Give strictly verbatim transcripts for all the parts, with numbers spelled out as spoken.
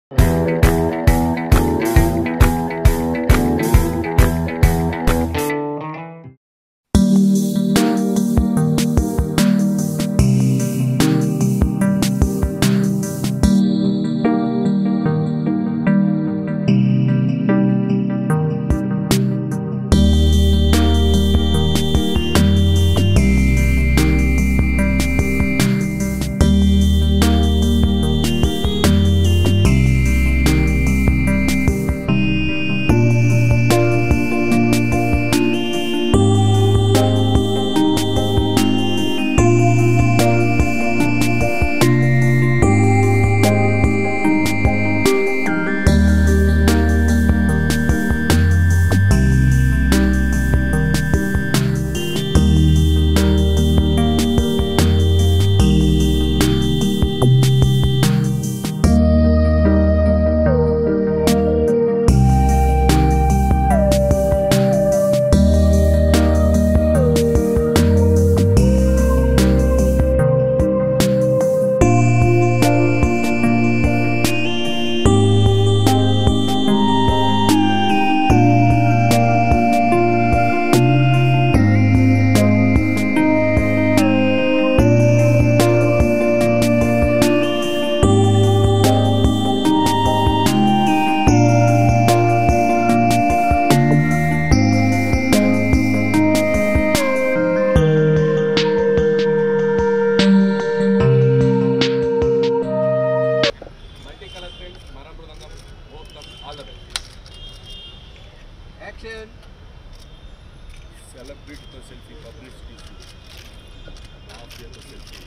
Action! Celebrate the selfie, publicity. Mafia the selfie.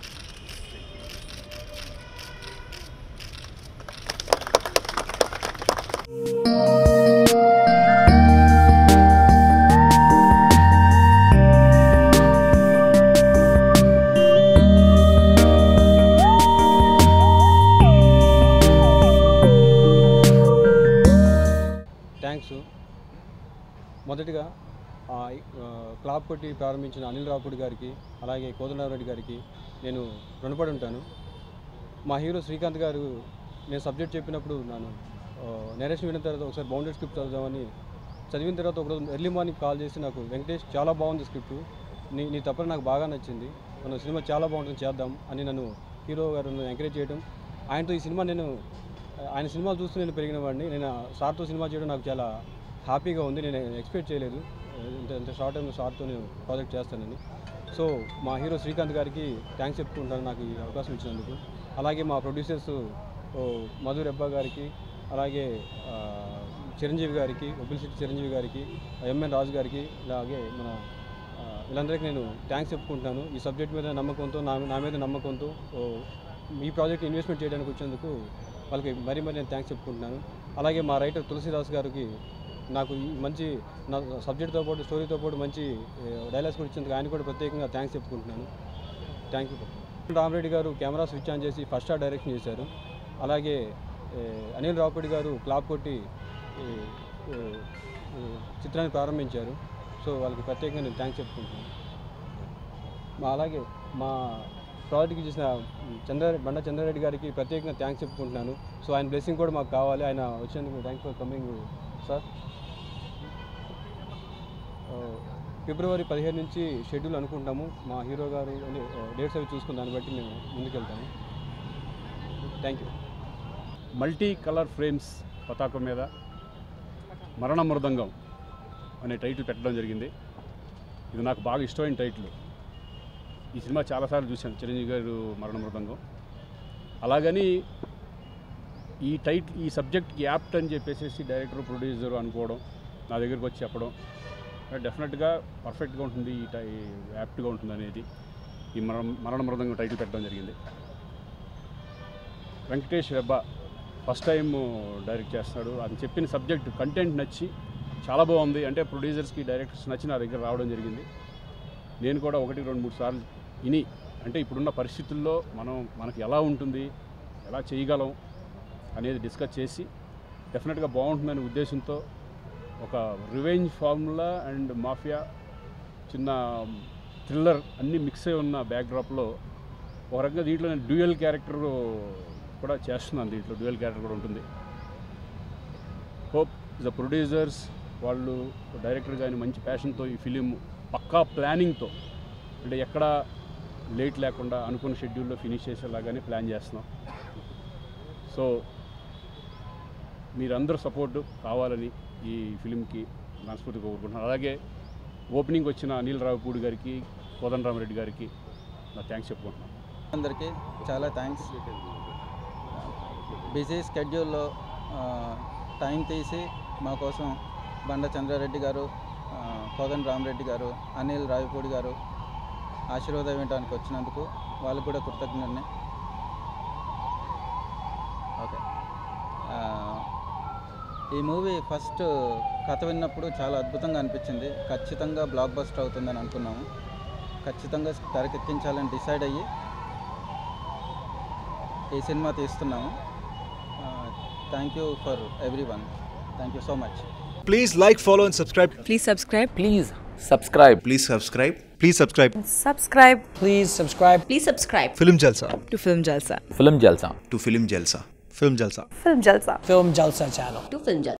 Thanks. మొదటిగా clap కొట్టి ప్రారంభించిన అనిల్ రావుపూడి గారికి అలాగే కోదండరామరెడ్డి గారికి నేను రుణపడి ఉంటాను. మా హీరో శ్రీకాంత్ గారు నేను సబ్జెక్ట్ చెప్పినప్పుడు నన్ను నేరేషన్ విన్న తర్వాత ఒకసారి బౌండెడ్ స్క్రిప్ట్ చదువుదామని చదివిన తర్వాత ఒకరోజు ఎర్లీ మార్నింగ్ కాల్ చేసి నాకు వెంకటేష్ చాలా బాగుంది స్క్రిప్ట్, నీ నీ తప్పని నాకు బాగా నచ్చింది, మన సినిమా చాలా బాగుంటుంది చేద్దాం అని నన్ను హీరో గారు ఎంకరేజ్ చేయడం. ఆయనతో ఈ సినిమా నేను ఆయన సినిమాలు చూస్తూ నేను పెరిగిన వాడిని. నేను సార్తో సినిమా చేయడం నాకు చాలా హ్యాపీగా ఉంది. నేను ఎక్స్పెక్ట్ చేయలేదు ఇంత ఇంత షార్ట్ టైంలో సార్తో నేను ప్రాజెక్ట్ చేస్తానని. సో మా హీరో శ్రీకాంత్ గారికి థ్యాంక్స్ చెప్పుకుంటాను నాకు ఈ అవకాశం ఇచ్చినందుకు. అలాగే మా ప్రొడ్యూసర్స్ మధుర్ అబ్బా గారికి, అలాగే చిరంజీవి గారికి, ఒబిలిసిటీ చిరంజీవి గారికి, ఎంఎన్ రాజు గారికి, అలాగే మన వీళ్ళందరికీ నేను థ్యాంక్స్ చెప్పుకుంటున్నాను. ఈ సబ్జెక్ట్ మీద నమ్మకంతో నా నా మీద నమ్మకంతో ఈ ప్రాజెక్ట్ ఇన్వెస్ట్మెంట్ చేయడానికి వచ్చినందుకు వాళ్ళకి మరీ మరీ నేను థ్యాంక్స్ చెప్పుకుంటున్నాను. అలాగే మా రైటర్ తులసిదాస్ గారికి నాకు ఈ మంచి నా సబ్జెక్ట్తో పాటు స్టోరీతో పాటు మంచి డైలాగ్స్ కూడా ఇచ్చేందుకు ఆయన కూడా ప్రత్యేకంగా థ్యాంక్స్ చెప్పుకుంటున్నాను. Thank you. రామరెడ్డి గారు కెమెరా స్విచ్ ఆన్ చేసి ఫస్ట్ షాట్ డైరెక్షన్ చేశారు. అలాగే అనిల్ రావుపూడి గారు క్లాప్ కొట్టి చిత్రాన్ని ప్రారంభించారు. సో వాళ్ళకి ప్రత్యేకంగా నేను థ్యాంక్స్ చెప్పుకుంటున్నాను. మా అలాగే మా ప్రాజెక్ట్కి చేసిన చంద్ర బండ చంద్రారెడ్డి గారికి ప్రత్యేకంగా థ్యాంక్స్ చెప్పుకుంటున్నాను. సో ఆయన బ్లెస్సింగ్ కూడా మాకు కావాలి. ఆయన వచ్చినందుకు థ్యాంక్స్ ఫర్ కమింగ్ సార్. ఫిబ్రవరి పదిహేను నుంచి షెడ్యూల్ అనుకుంటాము. మా హీరో గారు డేట్స్ అవి చూసుకుని దాన్ని బట్టి మేము ముందుకెళ్తాము. Thank you. Multi colour frames పతాకం మీద మరణ మృదంగం అనే టైటిల్ పెట్టడం జరిగింది. ఇది నాకు బాగా ఇష్టమైన టైటిల్. ఈ సినిమా చాలాసార్లు చూశాను, చిరంజీవి గారు మరణ మృదంగం. అలాగని ఈ టైటిల్ ఈ సబ్జెక్ట్కి యాప్ట్ అని చెప్పేసి డైరెక్టర్ ప్రొడ్యూసర్ అనుకోవడం, నా దగ్గరికి వచ్చి చెప్పడం డెఫినెట్గా పర్ఫెక్ట్గా ఉంటుంది, ఈ టై యాప్ట్గా ఉంటుంది అనేది ఈ మరణ మరణ మృదంగం టైటిల్ పెట్టడం జరిగింది. వెంకటేష్ అబ్బా ఫస్ట్ టైం డైరెక్ట్ చేస్తున్నాడు. అది చెప్పిన సబ్జెక్ట్ కంటెంట్ నచ్చి చాలా బాగుంది అంటే ప్రొడ్యూసర్స్కి డైరెక్టర్స్ నచ్చి నా దగ్గర రావడం జరిగింది. నేను కూడా ఒకటి రెండు మూడు సార్లు విని అంటే ఇప్పుడున్న పరిస్థితుల్లో మనం మనకి ఎలా ఉంటుంది, ఎలా చేయగలం అనేది డిస్కస్ చేసి డెఫినెట్గా బాగుంటుందనే ఉద్దేశంతో ఒక రివెంజ్ ఫార్ములా అండ్ మాఫియా చిన్న థ్రిల్లర్ అన్నీ మిక్స్ అయి ఉన్న బ్యాక్డ్రాప్లో ఒక రకంగా దీంట్లో నేను డ్యూయల్ క్యారెక్టర్ కూడా చేస్తున్నాను, దీంట్లో డ్యూయల్ క్యారెక్టర్ కూడా ఉంటుంది. హోప్ ద ప్రొడ్యూసర్స్ వాళ్ళు డైరెక్టర్ కానీ మంచి ప్యాషన్తో ఈ ఫిలిం పక్కా ప్లానింగ్తో, అంటే ఎక్కడ లేట్ లేకుండా అనుకున్న షెడ్యూల్లో ఫినిష్ చేసేలాగానే ప్లాన్ చేస్తున్నాం. సో మీరందరూ సపోర్టు కావాలని ఈ ఫిలింకి మనస్ఫూర్తిగా కోరుకుంటున్నాను. అలాగే ఓపెనింగ్ వచ్చిన అనిల్ రావిపూడి గారికి, కోదండరామరెడ్డి గారికి నా థ్యాంక్స్ చెప్పుకుంటున్నాను. అందరికీ చాలా థ్యాంక్స్. బిజీ స్కెడ్యూల్లో టైం తీసి మా కోసం బండ చంద్రారెడ్డి గారు, కోదండరామరెడ్డి గారు, అనిల్ రావిపూడి గారు ఆశీర్వాదం ఇవ్వడానికి వచ్చినందుకు వాళ్ళకు కూడా కృతజ్ఞతనే. ఓకే, ఈ మూవీ ఫస్ట్ కథ విన్నప్పుడు చాలా అద్భుతంగా అనిపించింది. ఖచ్చితంగా బ్లాక్ బస్టర్ అవుతుందని అనుకున్నాము. ఖచ్చితంగా తెరకెక్కించాలని డిసైడ్ అయ్యి ఈ సినిమా తీస్తున్నాము. Thank you for everyone. Thank you so much. Please like, follow and subscribe. Please subscribe. Please subscribe. Please subscribe. Please subscribe. Subscribe Please subscribe. Please subscribe Film Jalsa. to Film Jalsa. Film Jalsa. To Film Jalsa. Film Jalsa. Film Jalsa. Film Jalsa channel. To Film Jalsa.